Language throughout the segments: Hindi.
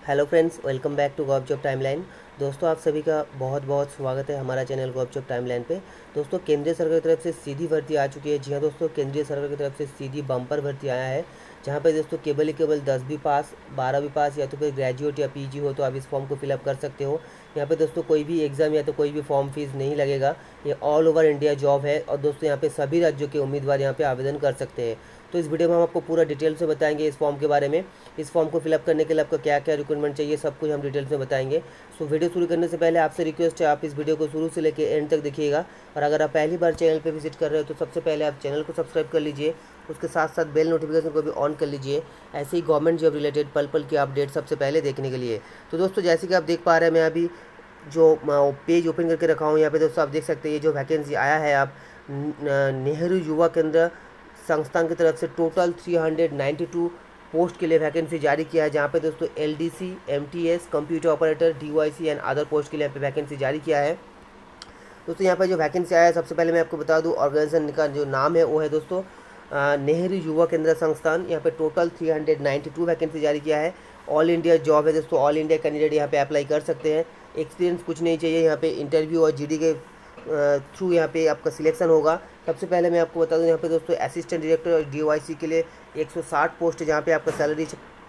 Hello friends, welcome back to gov job timeline. दोस्तों, आप सभी का बहुत बहुत स्वागत है हमारा चैनल गॉव जॉब टाइमलाइन पे। दोस्तों, केंद्रीय सरकार की तरफ से सीधी भर्ती आ चुकी है। जी हाँ दोस्तों, केंद्रीय सरकार की तरफ से सीधी बम्पर भर्ती आया है, जहाँ पे दोस्तों केवल ही केवल 10वीं पास, 12वीं पास या तो फिर ग्रेजुएट या पीजी हो तो आप इस फॉर्म को फिलअप कर सकते हो। यहाँ पे दोस्तों कोई भी एग्ज़ाम या तो कोई भी फॉर्म फीस नहीं लगेगा। ये ऑल ओवर इंडिया जॉब है और दोस्तों यहाँ पे सभी राज्यों के उम्मीदवार यहाँ पे आवेदन कर सकते हैं। तो इस वीडियो में हम आपको पूरा डिटेल से बताएंगे इस फॉर्म के बारे में। इस फॉर्म को फिलअप करने के लिए आपको क्या क्या रिक्वायरमेंट चाहिए, सब कुछ हम डिटेल्स में बताएंगे। सो वीडियो शुरू करने से पहले आपसे रिक्वेस्ट है, आप इस वीडियो को शुरू से लेकर एंड तक देखिएगा। और अगर आप पहली बार चैनल पर विजिट कर रहे हो तो सबसे पहले आप चैनल को सब्सक्राइब कर लीजिए, उसके साथ साथ बेल नोटिफिकेशन को भी ऑन कर लीजिए, ऐसे ही गवर्नमेंट जॉब रिलेटेड पल पल की अपडेट सबसे पहले देखने के लिए। तो दोस्तों, जैसे कि आप देख पा रहे हैं, मैं अभी जो पेज ओपन करके रखा हूँ, यहाँ पे दोस्तों आप देख सकते हैं ये जो वैकेंसी आया है, आप नेहरू युवा केंद्र संस्थान की तरफ से टोटल 392 पोस्ट के लिए वैकेंसी जारी किया है। जहाँ पे दोस्तों LDC, MTS, computer operator, DYC and other post के लिए यहाँ पे वैकेंसी जारी किया है। दोस्तों यहाँ पे जो वैकेंसी आया है, सबसे पहले मैं आपको बता दूँ ऑर्गेनाइजेशन का जो नाम है वो है दोस्तों नेहरू युवा केंद्र संस्थान। यहाँ पे टोटल 392 वैकेंसी जारी किया है। ऑल इंडिया जॉब है दोस्तों, ऑल इंडिया कैंडिडेट यहाँ पे अप्लाई कर सकते हैं। एक्सपीरियंस कुछ नहीं चाहिए, यहाँ पे इंटरव्यू और GD के थ्रू यहाँ पे आपका सिलेक्शन होगा। सबसे पहले मैं आपको बता दूं, यहाँ पे दोस्तों असिस्टेंट डायरेक्टर और DYC के लिए 160 पोस्ट है, जहाँ पे आपका सैलरी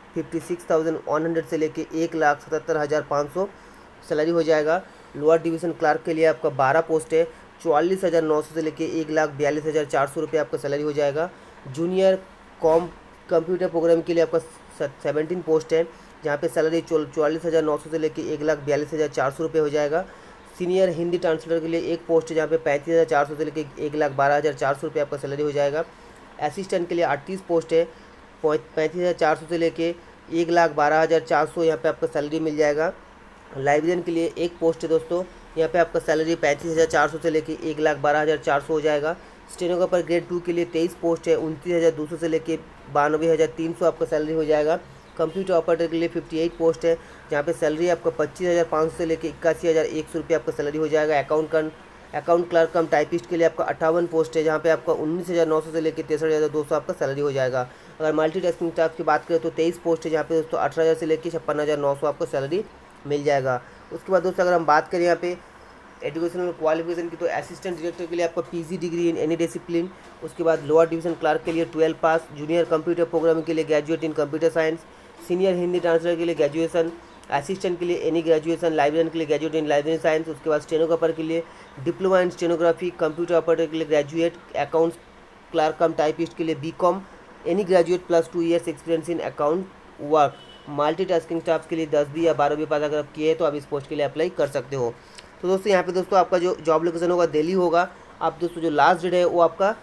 56,100 से लेके 1,77,500 सैलरी हो जाएगा। लोअर डिवीज़न क्लार्क के लिए आपका 12 पोस्ट है, 44,900 से लेके 1,42,400 रुपये आपका सैलरी हो जाएगा। जूनियर कंप्यूटर प्रोग्राम के लिए आपका 17 पोस्ट है, जहाँ पे सैलरी 44,900 से लेके 1,42,400 रुपये हो जाएगा। सीनियर हिंदी ट्रांसलेटर के लिए एक पोस्ट है, जहाँ पे 35,400 से लेकर 1,12,400 रुपये आपका सैलरी हो जाएगा। असिस्टेंट के लिए 38 पोस्ट है, 35,400 से लेके 1,12,400 यहाँ पे आपका सैलरी मिल जाएगा। लाइब्रेरियन के लिए एक पोस्ट है दोस्तों, यहाँ पे आपका सैलरी 35,400 से लेके 1,12,400 हो जाएगा। स्टेनोग्राफर ग्रेड 2 के लिए 23 पोस्ट है, 29,200 से लेके 92,300 आपका सैलरी हो जाएगा। कंप्यूटर ऑपरेटर के लिए 58 पोस्ट है, जहाँ पे सैलरी आपका 25,500 से लेकर 81,100 रुपये आपका सैलरी हो जाएगा। अकाउंट क्लर्क कम टाइपिस्ट के लिए आपका 58 पोस्ट है, जहाँ पे आपका 19,900 से लेकर 63,200 आपका सैलरी हो जाएगा। अगर मल्टीटास्किंग स्टाफ की बात करें तो 23 पोस्ट है, जहाँ पे दोस्तों 18,000 से लेकर 56,900 आपको सैलरी मिल जाएगा। उसके बाद दोस्तों अगर हम बात करें यहाँ पे एजुकेशनल क्वालिफिकेशन की, तो असिस्टेंट डायरेक्टर के लिए आपका PG degree in any discipline. उसके बाद लोअर डिवीजन क्लर्क के लिए 12 पास। जूनियर कंप्यूटर प्रोग्रामिंग के लिए graduate in computer science. Senior Hindi translator के लिए ग्रेजुएशन। असिस्टेंट के लिए एनी ग्रेजुएशन। लाइब्रेरियन के लिए ग्रेजुएट इन लाइब्रेरी साइंस। उसके बाद स्टेनोग्राफर के लिए diploma in stenography. Computer operator के लिए graduate. Accounts clerk cum typist के लिए BCom any graduate plus 2 years experience in account work. Multitasking staff के लिए 10वीं या 12वीं पास अगर आप किए तो आप इस पोस्ट के लिए अप्लाई कर सकते हो। तो दोस्तों यहाँ पे दोस्तों आपका जो जॉब लोकेशन होगा दिल्ली होगा। आप दोस्तों जो लास्ट डेट है वो आपका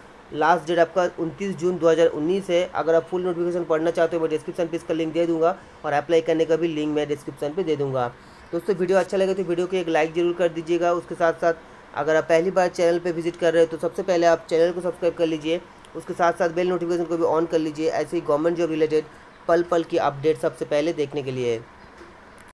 29 जून 2019 है। अगर आप फुल नोटिफिकेशन पढ़ना चाहते हो मैं डिस्क्रिप्शन पे इसका लिंक दे दूंगा और अप्लाई करने का भी लिंक मैं डिस्क्रिप्शन पे दे दूंगा। दोस्तों वीडियो अच्छा लगे तो वीडियो को एक लाइक जरूर कर दीजिएगा। उसके साथ साथ अगर आप पहली बार चैनल पे विजिट कर रहे हो तो सबसे पहले आप चैनल को सब्सक्राइब कर लीजिए, उसके साथ साथ बेल नोटिफिकेशन को भी ऑन कर लीजिए, ऐसे ही गवर्नमेंट जॉब रिलेटेड पल पल की अपडेट सबसे पहले देखने के लिए।